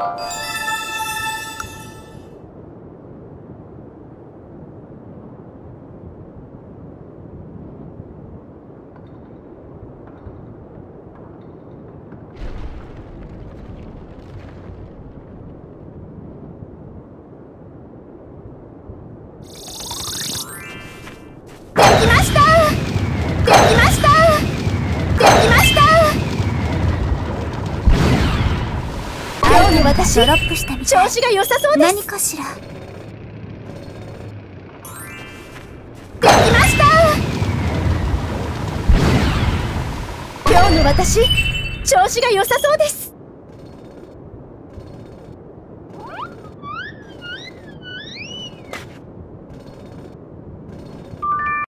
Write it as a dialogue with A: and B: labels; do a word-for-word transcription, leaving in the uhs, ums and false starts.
A: 私ドロップしたみたい。調子が良さそうです。何かしら。できました。今日の私調子が良さそうです。